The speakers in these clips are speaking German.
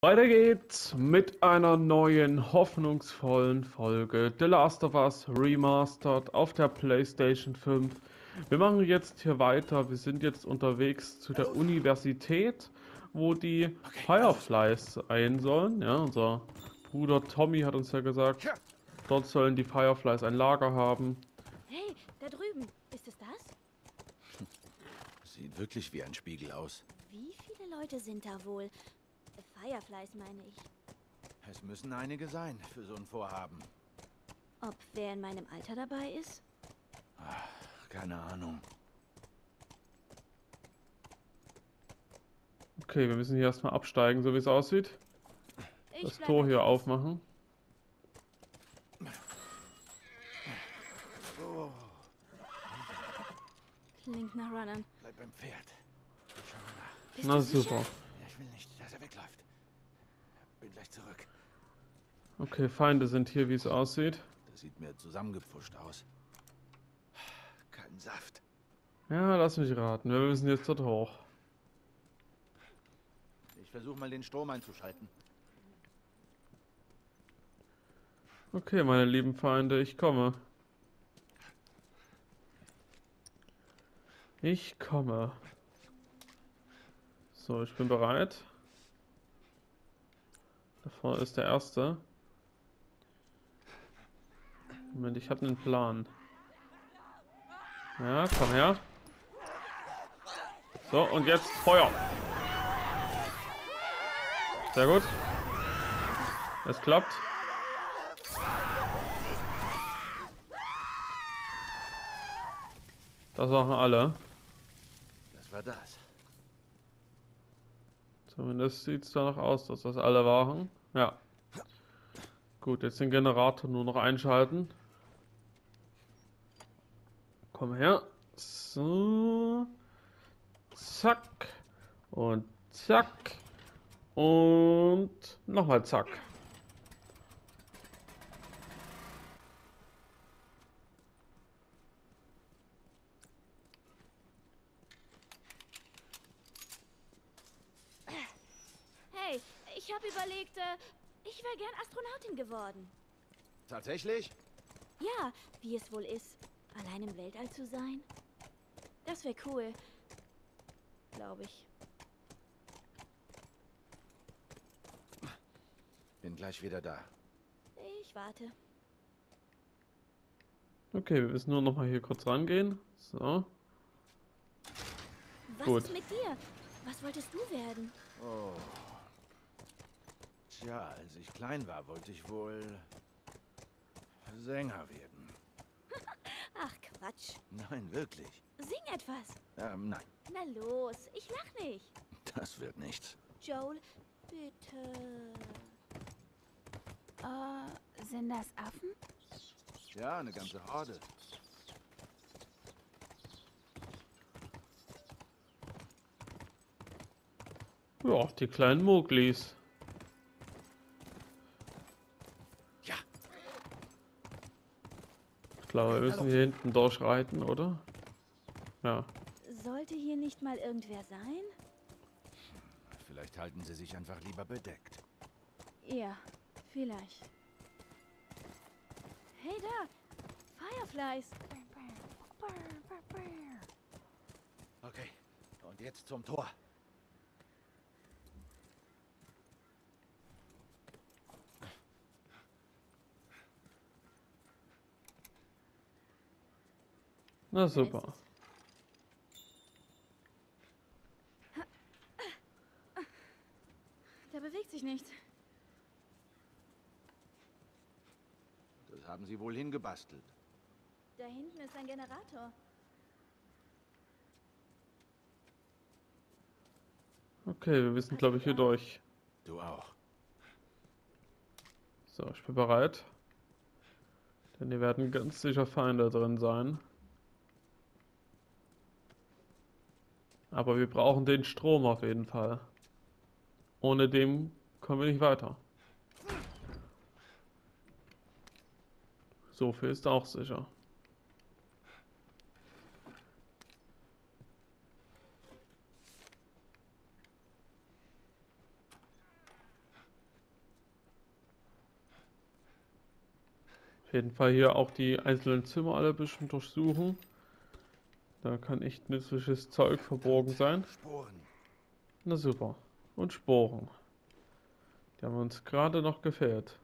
Weiter geht's mit einer neuen, hoffnungsvollen Folge The Last of Us Remastered auf der PlayStation 5. Wir machen jetzt hier weiter. Wir sind jetzt unterwegs zu der Universität, wo die Fireflies sein sollen. Ja, unser Bruder Tommy hat uns ja gesagt, dort sollen die Fireflies ein Lager haben. Hey, da drüben. Ist es das? Sieht wirklich wie ein Spiegel aus. Wie viele Leute sind da wohl? Fireflies meine ich. Es müssen einige sein für so ein Vorhaben. Ob wer in meinem Alter dabei ist? Keine Ahnung. Okay, wir müssen hier erstmal absteigen, so wie es aussieht. Das Tor hier aufmachen. Oh, Klingt nach Runnern. bleib beim Pferd. Ich schau mal nach. Bist Na du super. sicher? Ich will nicht, dass er wegläuft. Bin gleich zurück. Okay, Feinde sind hier, wie es aussieht. Das sieht mir zusammengepfuscht aus. Kein Saft. Ja, lass mich raten. Wir müssen jetzt dort hoch. Ich versuche mal den Strom einzuschalten. Okay, meine lieben Feinde, ich komme. Ich komme. So, ich bin bereit. Da vorne ist der Erste. Moment, ich habe einen Plan. Ja, komm her. So, und jetzt Feuer. Sehr gut. Es klappt. Das machen alle. Das war das. Zumindest sieht es danach aus, dass das alle waren. Ja. Gut, jetzt den Generator nur noch einschalten. Komm her. So. Zack. Und zack. Und nochmal zack. Hey, ich habe überlegt, ich wäre gern Astronautin geworden. Tatsächlich? Ja, wie es wohl ist, allein im Weltall zu sein. Das wäre cool. Glaube ich. Bin gleich wieder da. Ich warte. Okay, wir müssen nur noch mal hier kurz rangehen. So. Was Gut. ist mit dir? Was wolltest du werden? Oh. Tja, als ich klein war, wollte ich wohl Sänger werden. Ach, Quatsch. Nein, wirklich. Sing etwas. Nein, Na los, ich lach nicht. das wird nichts. Joel, bitte. Sind das Affen? Ja, eine ganze Horde. Ja, die kleinen Moglis. Ja, Ich glaube, wir müssen hier hinten durchreiten, oder? Ja. Sollte hier nicht mal irgendwer sein? vielleicht halten sie sich einfach lieber bedeckt. Ja, vielleicht. Hey da! Fireflies! Okay, und jetzt zum Tor. Na super. Der bewegt sich nicht. Das haben sie wohl hingebastelt. Da hinten ist ein Generator. Okay, wir müssen, glaube ich, hier durch. Du auch. So, ich bin bereit. Denn hier werden ganz sicher Feinde drin sein. Aber wir brauchen den Strom auf jeden Fall. Ohne dem kommen wir nicht weiter. So viel ist auch sicher. jeden Fall hier auch die einzelnen Zimmer alle ein bisschen durchsuchen. Da kann echt nützliches Zeug verborgen sein. Sporen. Na super. Und Sporen. Die haben uns gerade noch gefehlt.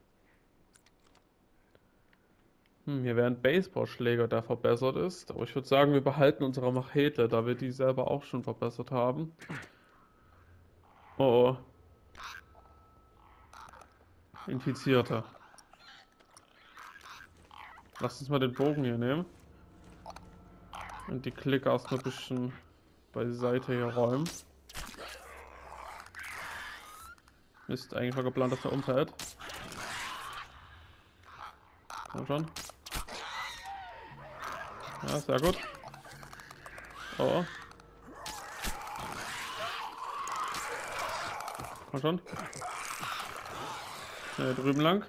Hier wäre ein Baseballschläger, der verbessert ist. Aber ich würde sagen, wir behalten unsere Machete, da wir die selber auch schon verbessert haben. Oh oh. Infizierte. Lass uns mal den Bogen hier nehmen. Und die Klicker erstmal ein bisschen beiseite hier räumen. Ist eigentlich mal geplant, dass er umfällt. Komm schon. Ja, sehr gut. Oh. Komm schon. Drüben lang.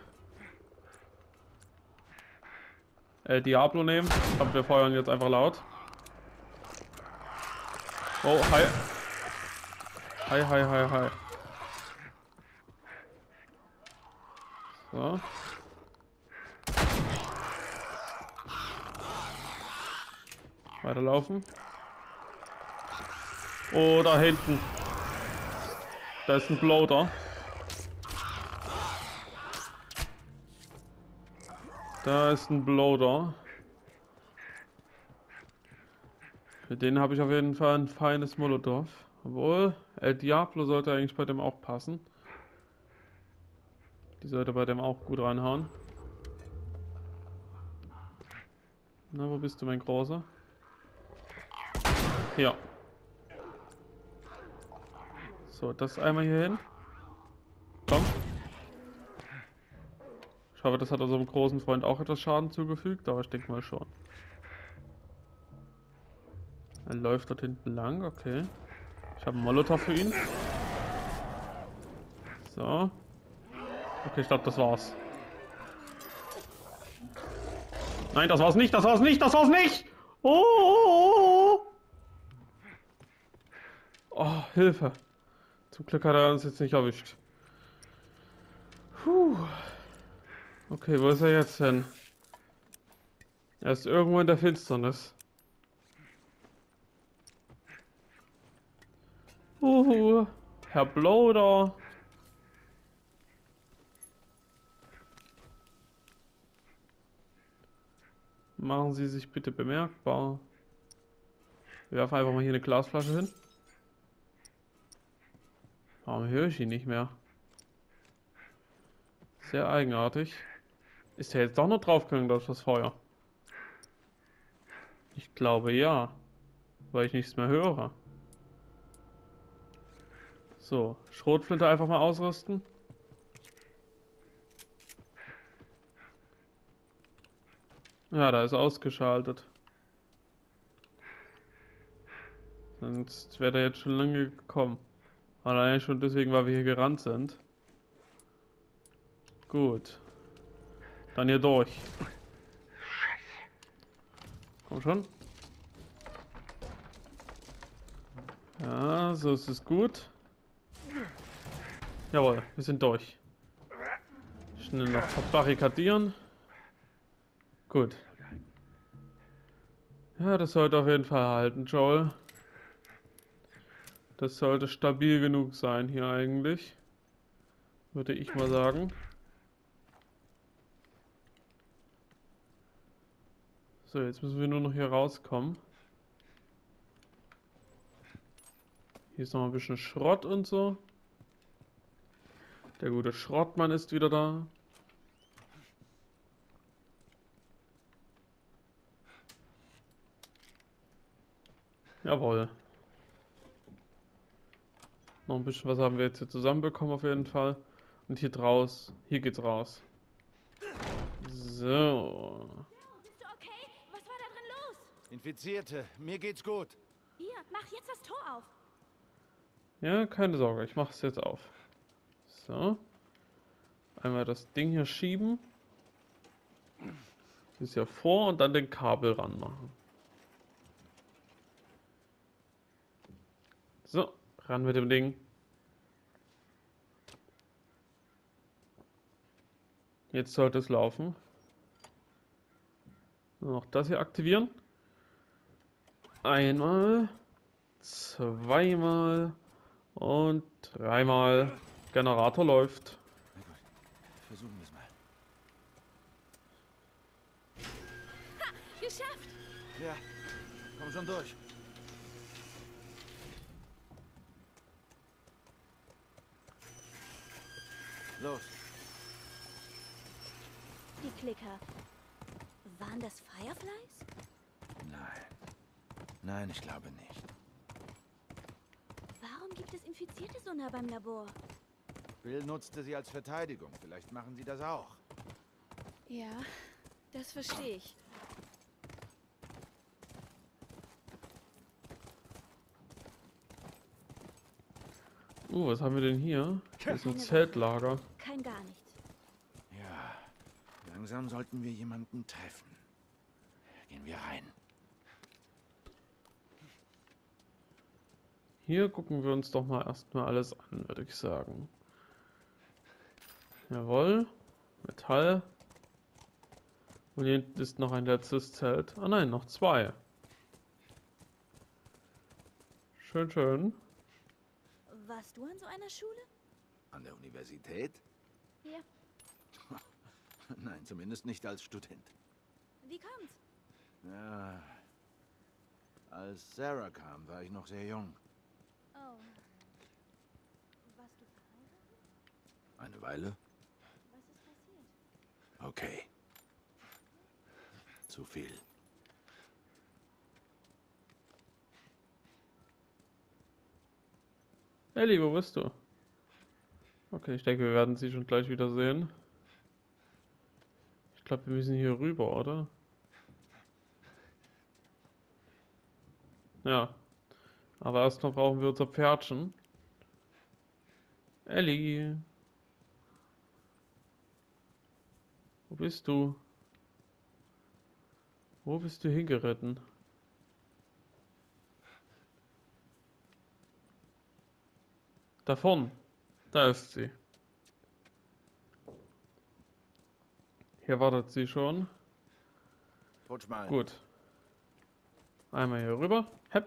Diablo nehmen. Aber wir feuern jetzt einfach laut. Oh, hi. Hi, hi, hi, hi. So. Weiterlaufen. Oh, da hinten. Da ist ein Bloater. Da ist ein Bloater. Für den habe ich auf jeden Fall ein feines Molotov. Obwohl, El Diablo sollte eigentlich bei dem auch passen. Die sollte bei dem auch gut reinhauen. Na, wo bist du, mein Großer? Ja. So, das einmal hier hin. Komm. Ich hoffe, das hat unserem großen Freund auch etwas Schaden zugefügt, aber ich denke mal schon. Er läuft dort hinten lang, okay. Ich habe einen Molotow für ihn. So. Okay, ich glaube, das war's. Nein, das war's nicht, das war's nicht, das war's nicht! Oh, oh, oh, oh, Hilfe. Zum Glück hat er uns jetzt nicht erwischt. Puh. Okay, wo ist er jetzt hin? Er ist irgendwo in der Finsternis. Herr Bloater. Machen Sie sich bitte bemerkbar. Wir werfen einfach mal hier eine Glasflasche hin. Warum höre ich ihn nicht mehr? Sehr eigenartig. Ist er jetzt doch noch draufgegangen durch das Feuer? Ich glaube ja. Weil ich nichts mehr höre. So, Schrotflinte einfach mal ausrüsten. Ja, da ist ausgeschaltet. Sonst wäre der jetzt schon lange gekommen. Allein schon deswegen, weil wir hier gerannt sind. Gut. Dann hier durch. Komm schon. Ja, so ist es gut. Jawohl, wir sind durch. Schnell noch verbarrikadieren. Gut. Ja, das sollte auf jeden Fall halten, Joel. Das sollte stabil genug sein hier eigentlich. Würde ich mal sagen. So, jetzt müssen wir nur noch hier rauskommen. Hier ist noch ein bisschen Schrott und so. Der gute Schrottmann ist wieder da. Jawohl. Noch ein bisschen was haben wir jetzt hier zusammenbekommen auf jeden Fall. Und hier geht's raus. So. Bist du okay? Was war da drin los? Infizierte, mir geht's gut. Hier, mach jetzt das Tor auf. Ja, keine Sorge, ich mache es jetzt auf. So. Einmal das Ding hier schieben. Das hier vor und dann den Kabel ranmachen. So, ran mit dem Ding. Jetzt sollte es laufen. Noch das hier aktivieren. Einmal, zweimal und dreimal. Generator läuft. Na gut, versuchen wir es mal. Geschafft! Ja, komm schon durch. Los. Die Klicker. Waren das Fireflies? Nein. Nein, ich glaube nicht. Warum gibt es infizierte so nah beim Labor? Bill nutzte sie als Verteidigung. Vielleicht machen sie das auch. Ja, das verstehe ich. Was haben wir denn hier? Das ist ein Keine Zeltlager. Kein gar nichts. Ja, langsam sollten wir jemanden treffen. Gehen wir rein. Hier gucken wir uns doch mal erstmal alles an, würde ich sagen. Jawohl. Metall. Und hier hinten ist noch ein letztes Zelt. Ah nein, noch zwei. Schön, schön. Warst du an so einer Schule? An der Universität? Ja. Nein, zumindest nicht als Student. Wie kommt's? Ja. Als Sarah kam, war ich noch sehr jung. Oh. Warst du verheiratet? Eine Weile? Was ist passiert? Okay. Zu viel. Ellie, wo bist du? Okay, ich denke, wir werden sie schon gleich wieder sehen. Ich glaube, wir müssen hier rüber, oder? Ja. Aber erst noch brauchen wir unser Pferdchen. Ellie. Wo bist du? Wo bist du hingeritten? Da vorn. Da ist sie. Hier wartet sie schon. Putsch mal. Gut. Einmal hier rüber. Hepp.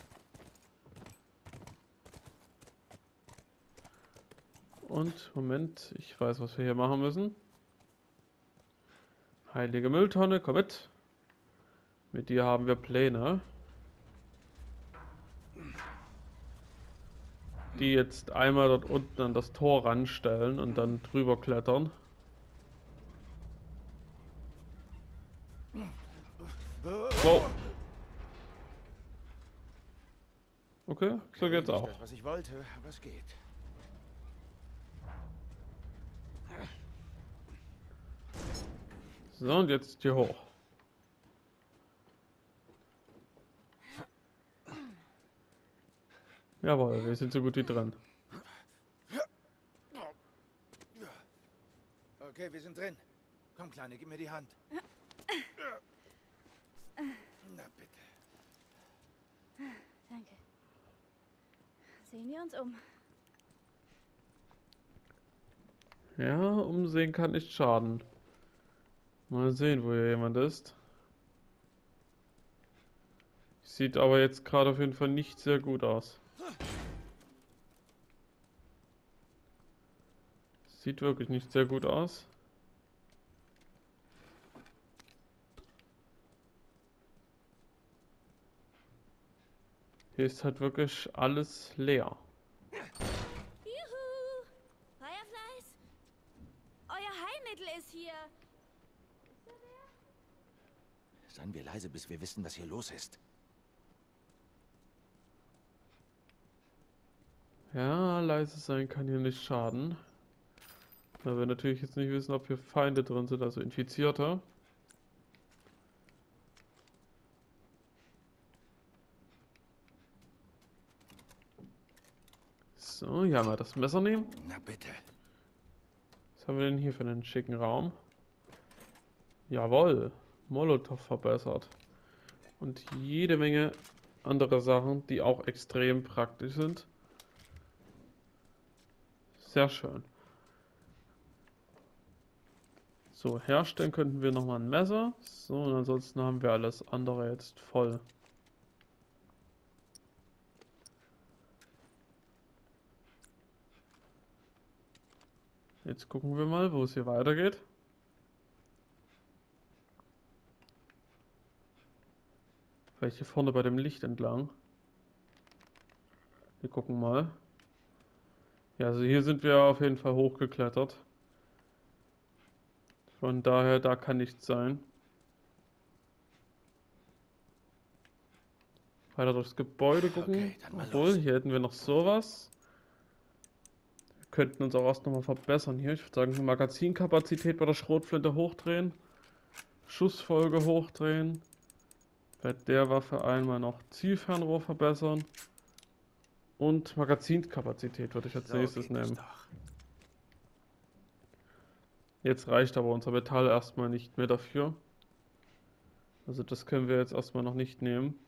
Und, Moment, ich weiß, was wir hier machen müssen. Heilige Mülltonne, komm mit. Mit dir haben wir Pläne. Die jetzt einmal dort unten an das Tor ranstellen und dann drüber klettern. Wow. Okay, so geht's Nicht auch. das, was ich wollte, aber es geht. So, und jetzt hier hoch. Jawohl, wir sind so gut wie dran. Okay, wir sind drin. Komm, Kleine, gib mir die Hand. Na bitte. Danke. Sehen wir uns um. Ja, umsehen kann nicht schaden. Mal sehen, wo hier jemand ist. Sieht aber jetzt gerade auf jeden Fall nicht sehr gut aus. Sieht wirklich nicht sehr gut aus. Hier ist halt wirklich alles leer. Juhu! Fireflies? Euer Heilmittel ist hier. Ist da wer? Seien wir leise, bis wir wissen, was hier los ist. Ja, leise sein kann hier nicht schaden. Da wir natürlich jetzt nicht wissen, ob hier Feinde drin sind, also Infizierte. So, hier haben wir das Messer nehmen. Na bitte. Was haben wir denn hier für einen schicken Raum? Jawohl, Molotow verbessert. Und jede Menge andere Sachen, die auch extrem praktisch sind. Sehr schön. So, herstellen könnten wir nochmal ein Messer. So, und ansonsten haben wir alles andere jetzt voll. Jetzt gucken wir mal, wo es hier weitergeht. Vielleicht hier vorne bei dem Licht entlang. Wir gucken mal. Ja, also hier sind wir auf jeden Fall hochgeklettert. Von daher, da kann nichts sein. Weiter durchs Gebäude gucken. Okay, dann mal Obwohl, los. hier hätten wir noch sowas. Wir könnten uns auch erst nochmal verbessern hier. Ich würde sagen, Magazinkapazität bei der Schrotflinte hochdrehen. Schussfolge hochdrehen. Bei der Waffe einmal noch Zielfernrohr verbessern. Und Magazinkapazität würde ich als So nächstes geht es nehmen. doch. Jetzt reicht aber unser Metall erstmal nicht mehr dafür. Also das können wir jetzt erstmal noch nicht nehmen.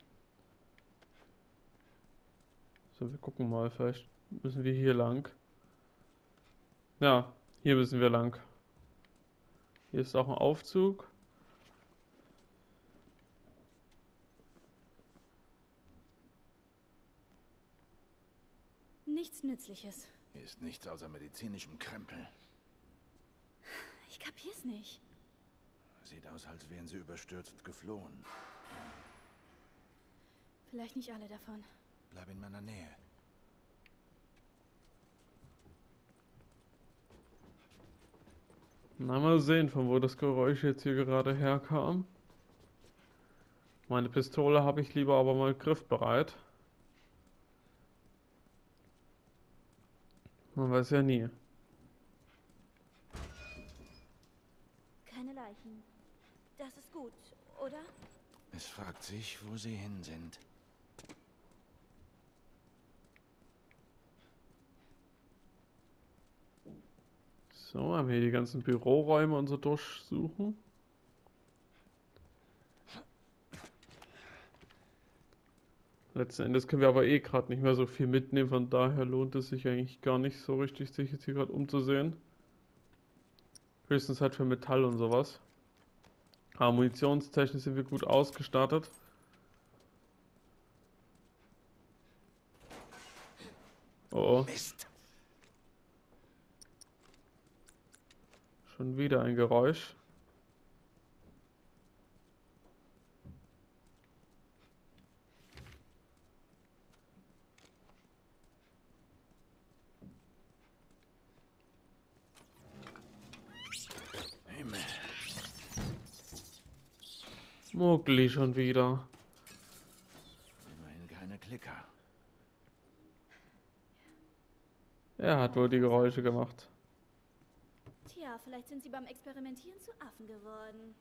So, wir gucken mal, vielleicht müssen wir hier lang. Ja, hier müssen wir lang. Hier ist auch ein Aufzug. Nichts Nützliches. Hier ist nichts außer medizinischem Krempel. Ich kapier's nicht. Sieht aus, als wären sie überstürzt geflohen. Vielleicht nicht alle davon. Bleib in meiner Nähe. Na, mal sehen, von wo das Geräusch jetzt hier gerade herkam. Meine Pistole habe ich lieber aber mal griffbereit. Man weiß ja nie. Keine Leichen. Das ist gut, oder? Es fragt sich, wo sie hin sind. So, haben wir hier die ganzen Büroräume und so durchsuchen. Letzten Endes können wir aber eh gerade nicht mehr so viel mitnehmen, von daher lohnt es sich eigentlich gar nicht so richtig, sich jetzt hier gerade umzusehen. Höchstens halt für Metall und sowas. Aber munitionstechnisch sind wir gut ausgestattet. Oh, oh, Mist! schon wieder ein Geräusch. Himmel. Mowgli schon wieder. Immerhin keine Klicker. Er hat wohl die Geräusche gemacht. Tja, vielleicht sind sie beim Experimentieren zu Affen geworden.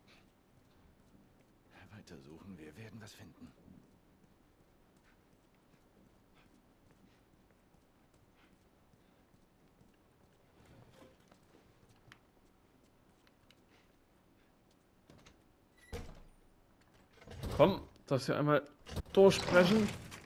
Weitersuchen, wir werden was finden. Komm, das hier einmal durchsprechen.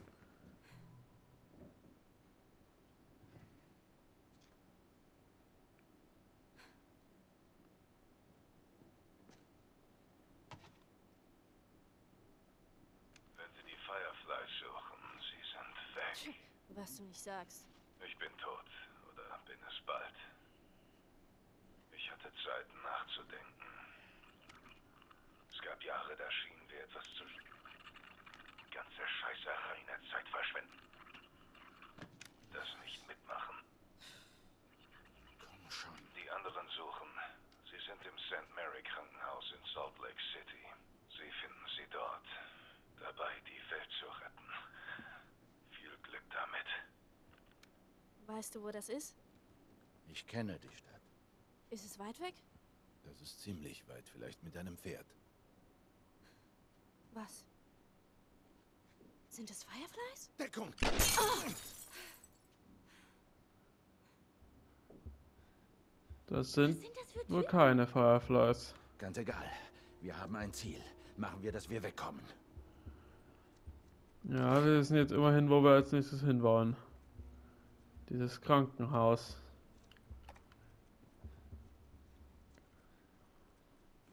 Wenn Sie die Fireflies suchen, sie sind weg. Was du nicht sagst. Ich bin tot, oder bin es bald. Ich hatte Zeit nachzudenken. Es gab Jahre, da schienen wir etwas zu... Ganze Scheißerei in der Zeit verschwenden. Das nicht mitmachen. Komm schon. Die anderen suchen. Sie sind im St. Mary Krankenhaus in Salt Lake City. Sie finden sie dort. Dabei, die Welt zu retten. Viel Glück damit. Weißt du, wo das ist? Ich kenne die Stadt. Ist es weit weg? Das ist ziemlich weit, vielleicht mit einem Pferd. Was? Sind es Fireflies? Deckung! Das sind Was sind das für wohl Typen? keine Fireflies. Ganz egal. Wir haben ein Ziel. Machen wir, dass wir wegkommen. Ja, wir wissen jetzt immerhin, wo wir als nächstes hin wollen. Dieses Krankenhaus.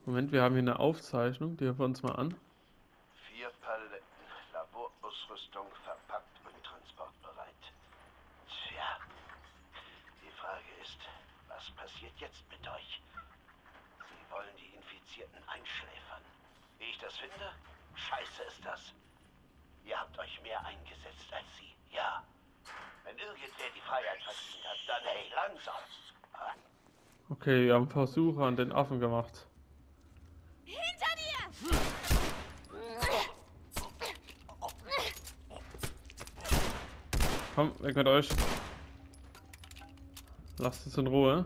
Moment, wir haben hier eine Aufzeichnung, die hören wir uns mal an. 4 Paletten Laborausrüstung verpackt und transportbereit. Tja, die Frage ist, was passiert jetzt mit euch? Sie wollen die Infizierten einschläfern. Wie ich das finde? Scheiße ist das. Ihr habt euch mehr eingesetzt als sie, ja. Wenn irgendwer die Freiheit verdient hat, dann hey, langsam. Okay, wir haben Versuche an den Affen gemacht. Hinter dir! Komm, weg mit euch. Lasst uns in Ruhe.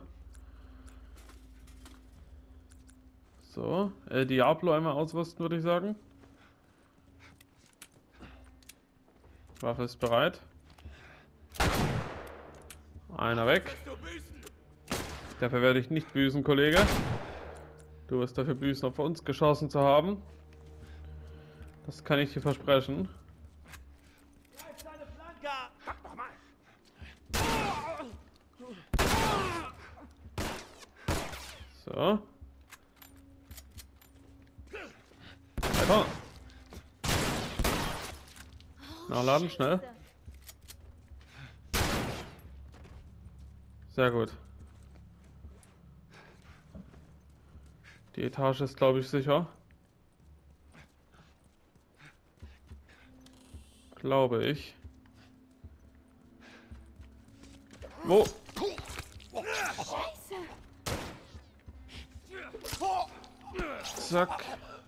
So, Diablo einmal ausrüsten, würde ich sagen. Waffe ist bereit. Einer weg. Dafür werde ich nicht büßen, Kollege. Du wirst dafür büßen, auf uns geschossen zu haben. Das kann ich dir versprechen. So. Weiter. Nachladen, schnell. Sehr gut. Die Etage ist, glaube ich, sicher. Glaube ich. Wo? Scheiße! Zack.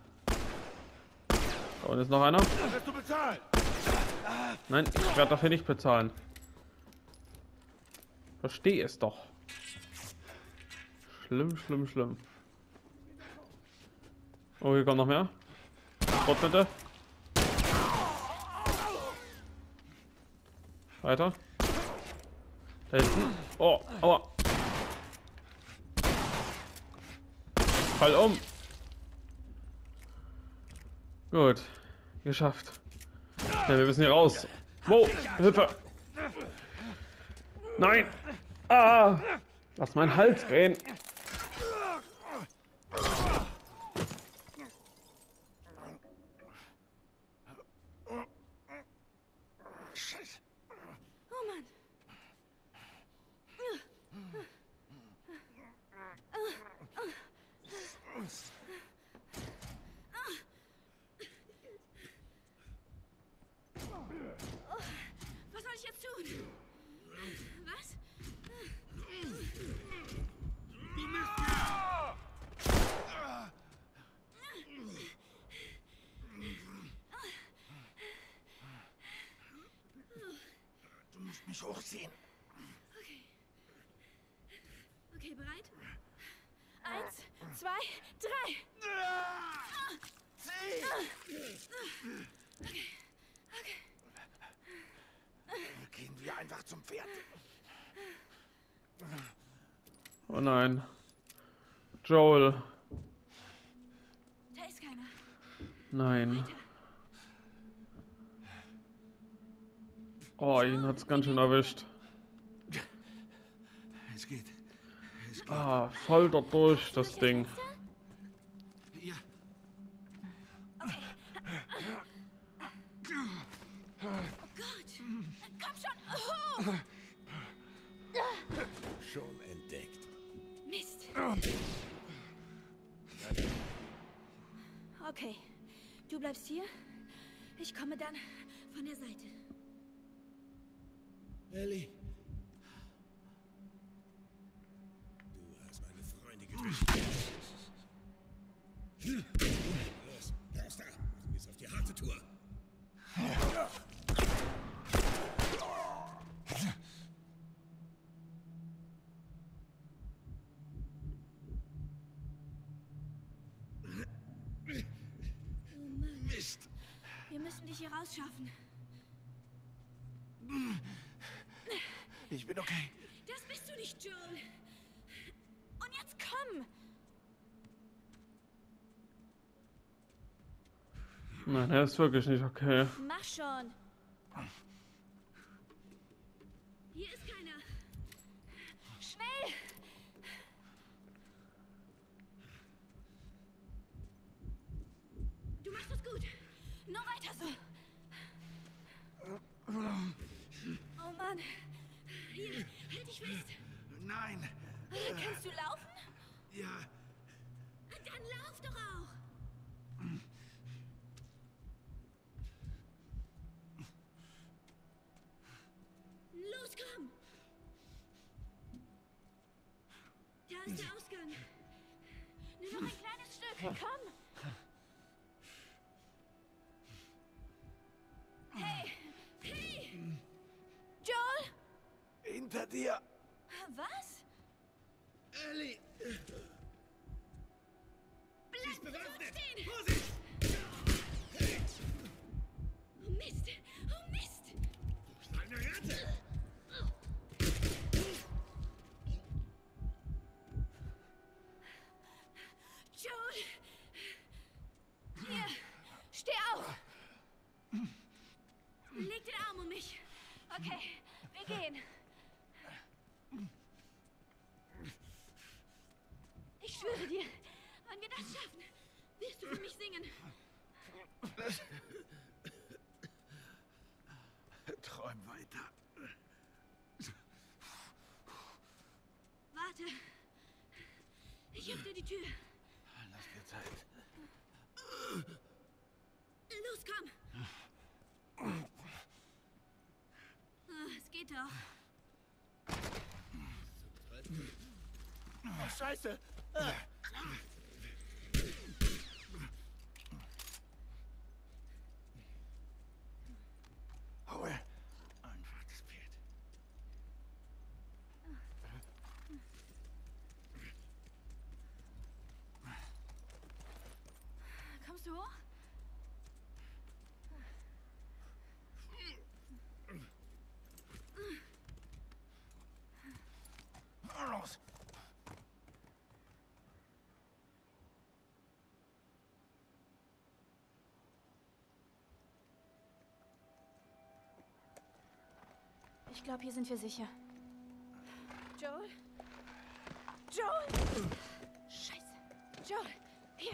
Da unten ist noch einer. Wirst du bezahlen? Nein, ich werde dafür nicht bezahlen. Verstehe es doch. Schlimm, schlimm, schlimm. Oh, hier kommt noch mehr. Spot bitte. Weiter. Da hinten. Oh, aua. Fall um. Gut. Geschafft. Ja, wir müssen hier raus. Wo? Hilfe. Nein. Ah. Lass meinen Hals drehen. Oh Mann! Was soll ich jetzt tun? Was? Du musst mich hochziehen. Okay. Okay, bereit? 1, 2, 3. Gehen wir einfach zum Pferd. Oh nein. Joel. Da ist keiner. Nein. Oh, ihn hat's ganz schön erwischt. Es geht. Es geht. Ah, voll dort durch, das Ding. Ja. Oh Gott! Komm schon! Oh. Schon entdeckt. Mist! Okay, du bleibst hier. Ich komme dann von der Seite. Ellie. Du hast meine Freunde getötet. Los, raus da. Du gehst auf die harte Tour. Oh Mann, Mist. wir müssen dich hier rausschaffen. Ich bin okay. Das bist du nicht, Joel. Und jetzt komm! Nein, er ist wirklich nicht okay. Mach schon! Hier ist keiner. Schnell! Also. Oh Mann. Hier, halt dich fest. Nein. Kannst du laufen? Ja. Dann lauf doch auch. Los, komm. Da ist der Ausgang. Nur noch ein kleines Stück. Komm. Hey. Hey. Joel? Hinter dir. Was? Ellie. Bleib Bewaffnet. stehen. Vorsicht. Oh Mist. Oh Mist. Du bist eine Ratte. Joel! Hier! Steh auf! Leg den Arm um mich. Okay, wir gehen. Ich schwöre dir, wenn wir das schaffen, wirst du für mich singen. Träum weiter. Warte. Ich öffne die Tür. Lass dir Zeit. Los, komm! Es geht doch. Oh, Scheiße. Hol. Einfach das Pferd. Kommst du hoch? Los. Ich glaube, hier sind wir sicher. Joel? Joel! Scheiße. Joel, hier.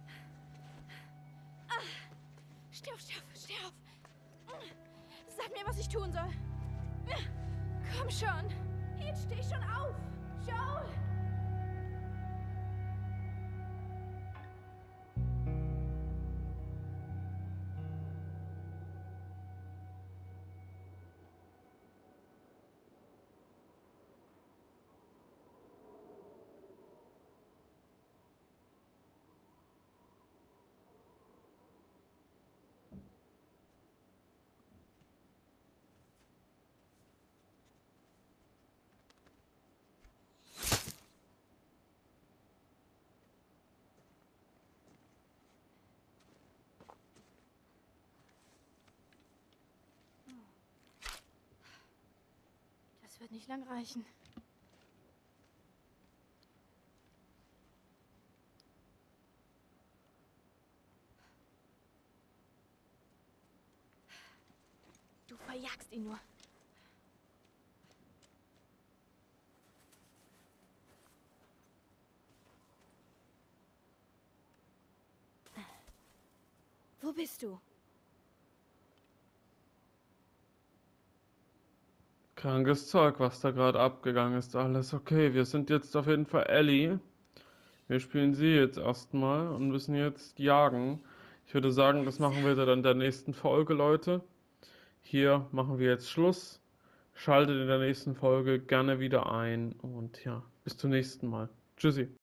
Ah. Steh auf, steh auf, steh auf. Sag mir, was ich tun soll. Komm schon. Jetzt steh schon auf. Joel! Das wird nicht lang reichen. Du verjagst ihn nur. Wo bist du? Krankes Zeug, was da gerade abgegangen ist. Alles okay. Wir sind jetzt auf jeden Fall Ellie. Wir spielen sie jetzt erstmal und müssen jetzt jagen. Ich würde sagen, das machen wir dann in der nächsten Folge, Leute. Hier machen wir jetzt Schluss. Schaltet in der nächsten Folge gerne wieder ein und ja, bis zum nächsten Mal. Tschüssi.